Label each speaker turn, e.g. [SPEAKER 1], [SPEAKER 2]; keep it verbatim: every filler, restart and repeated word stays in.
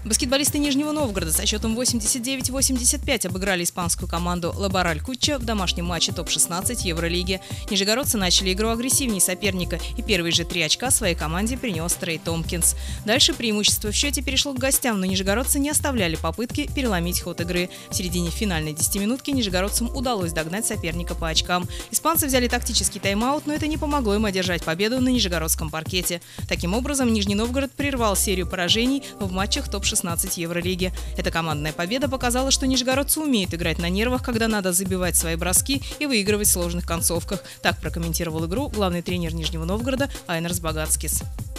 [SPEAKER 1] Баскетболисты Нижнего Новгорода со счетом восемьдесят девять восемьдесят пять обыграли испанскую команду Лабораль Кутча в домашнем матче топ шестнадцать Евролиги. Нижегородцы начали игру агрессивнее соперника, и первые же три очка своей команде принес Трей Томпкинс. Дальше преимущество в счете перешло к гостям, но нижегородцы не оставляли попытки переломить ход игры. В середине финальной десятиминутки нижегородцам удалось догнать соперника по очкам. Испанцы взяли тактический тайм-аут, но это не помогло им одержать победу на нижегородском паркете. Таким образом, Нижний Новгород прервал серию поражений в матчах топ шестнадцать Евролиги. Эта командная победа показала, что нижегородцы умеют играть на нервах, когда надо забивать свои броски и выигрывать в сложных концовках. Так прокомментировал игру главный тренер Нижнего Новгорода Айнарс Багацкис.